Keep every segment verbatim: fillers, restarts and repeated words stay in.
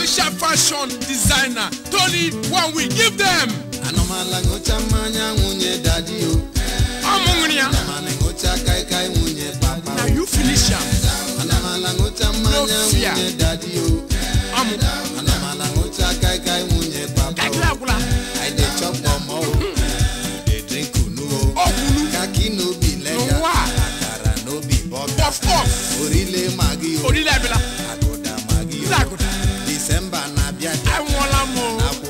official fashion designer. Tony, one week, give them. Anomala ngocha manya unye daddy o. Amungunia. Anomala ngocha kai kai unye papa. Now you finish him. Anomala ngocha manya unye daddy o. Amu. Anomala ngocha kai kai unye papa. I dey chop omo o. Dey drink kunu o. Kaki no be legal. Akara no be butter. Of course. Orile magi o. Orile abela. Agoda magi o. Agoda. December na bia. I want la mo.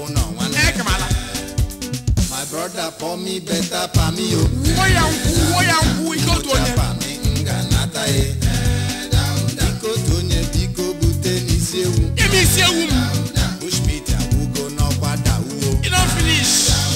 My brother for me better for me yo. Woyangu, woyangu, iko tonye. Pami nga nata e. Iko tonye biko bute ni sewu. Emi sewu. Push me ta ugo no kwada uo. You don't finish.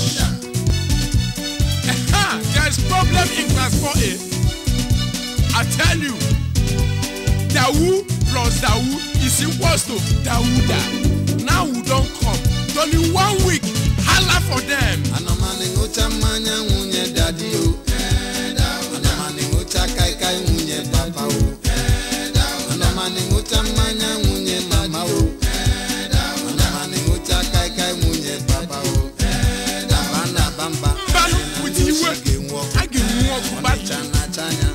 There's problem in class four A. I tell you, DAU plus DAU is equals to DAUDA. Now we don't come. Only one week. Holla for them. Anamane ngocha manya unye daddy o. Anamane ngocha kai kai unye papa o. Anamane ngocha manya unye mama o. Anamane ngocha kai kai unye papa o. Bana bamba. Mbanu with you. I give you one back. Chana chanya.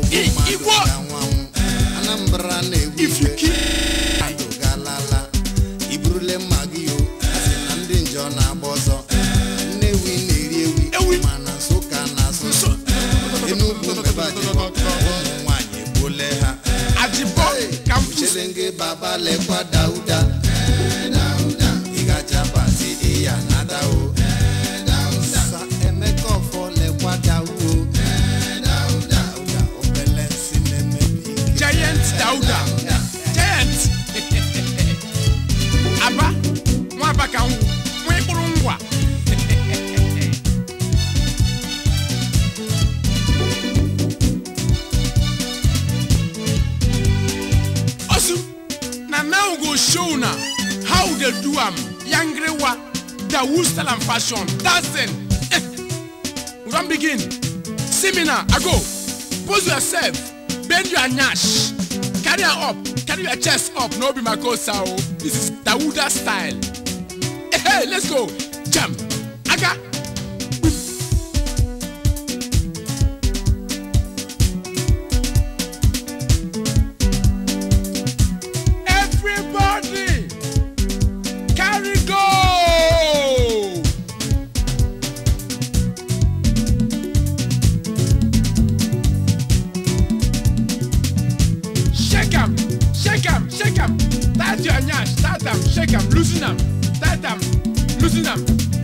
Anambra ne. If you keep galala. Ibrule magio. Jona bozo newi neriwi mana soka na so enu bumbe baje mwanye boleha ajibo kamchelenge baba le kwa dauda dauda igacha pati iya nada o dauda emeko fo le kwa dauo dauda opele sineme giant dauda giant aba mwa baka wu now go show now how they do am yangrewa DAU style and fashion dancing. We don't begin. Seminar, I go. Pose yourself, bend your nyash, carry her up, carry your chest up. No be my cosa. This is DAUDA style. Hey, let's go. Jump. Aga. Start them, shake them, loosen them, start them, loosen them.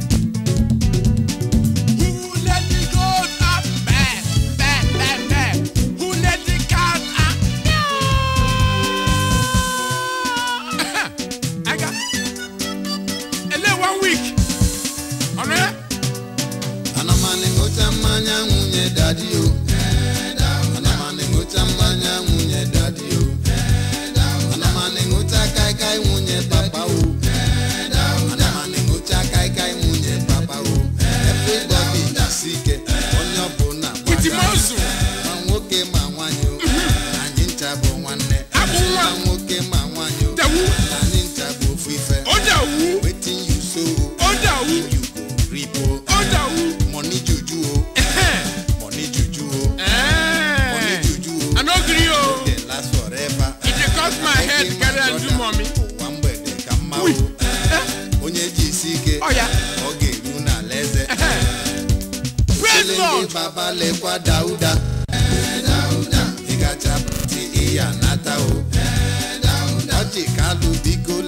Who let the goat up? Bad, bad, bad, bad. Who let the cat up? I got a little one week. On there? Anamane ngocha manya unye daddy o. Anamane ngocha manya unye daddy o. Anamane ngocha kai kai unye papa o. Anamane ngocha kai kai unye papa o. Everybody dasike onyo bona. Kuti mozu. Manwoke manwanyo. Anyincha bo nwanne. Manwoke manwanyo. DAU. Anyincha bo fife. O DAU. Wetin you sow. O DAU. You go reap o. O DAU. Money juju o. Money juju o. Money juju o. I no gree o. They last forever. If you cut my head, carry and do mommy. One way they come out. Onye jisike. Oh yeah. Oge luna leze. Praise Lord. Baba le kwa dauda. Dauda. Igacha pati iya nata o. Dauda. Oji kalu biko